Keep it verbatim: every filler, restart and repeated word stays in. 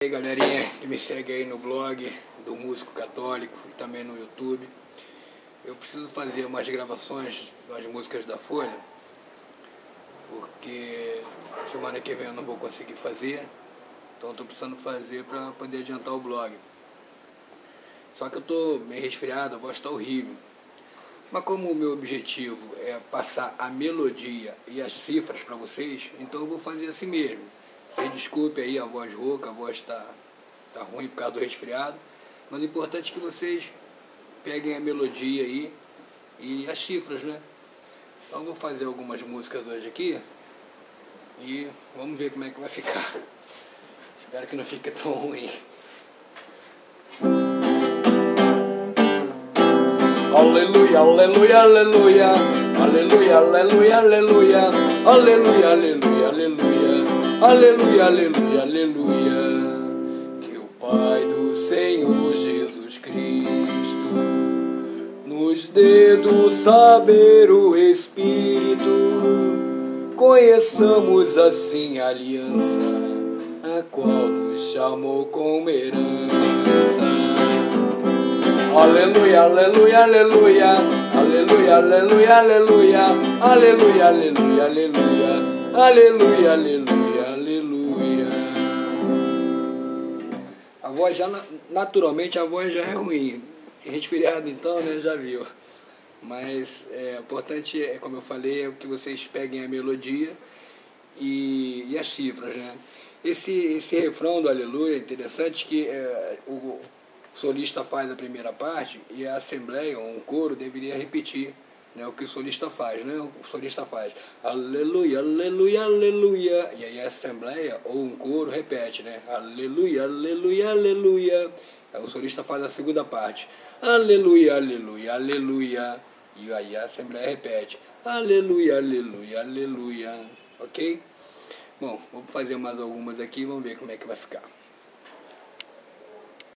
E aí galerinha que me segue aí no blog do Músico Católico e também no YouTube. Eu preciso fazer umas gravações das músicas da Folha, porque semana que vem eu não vou conseguir fazer, então estou precisando fazer para poder adiantar o blog. Só que eu estou meio resfriado, a voz está horrível. Mas como o meu objetivo é passar a melodia e as cifras para vocês, então eu vou fazer assim mesmo. Vocês desculpem aí a voz rouca, a voz está tá ruim por causa do resfriado, mas o importante é que vocês peguem a melodia aí e as cifras, né? Então eu vou fazer algumas músicas hoje aqui e vamos ver como é que vai ficar. Espero que não fique tão ruim. Aleluia, aleluia, aleluia, aleluia, aleluia, aleluia, aleluia, aleluia, aleluia, aleluia, aleluia, aleluia. Que o Pai do Senhor Jesus Cristo nos dê do saber o Espírito, conheçamos assim a aliança, a qual nos chamou como herança. Aleluia, aleluia, aleluia, aleluia, aleluia, aleluia, aleluia, aleluia, aleluia, aleluia, aleluia, aleluia. A voz já, naturalmente a voz já é ruim, resfriado então, né, já viu. Mas é importante, é, como eu falei, é que vocês peguem a melodia e, e as cifras, né. Esse, esse refrão do Aleluia é interessante que é, o O solista faz a primeira parte e a assembleia, ou um coro, deveria repetir, né, o que o solista faz, né? O solista faz aleluia, aleluia, aleluia, e aí a assembleia ou um coro repete, né? Aleluia, aleluia, aleluia. Aí o solista faz a segunda parte, aleluia, aleluia, aleluia, e aí a assembleia repete aleluia, aleluia, aleluia, ok? Bom, vou fazer mais algumas aqui e vamos ver como é que vai ficar.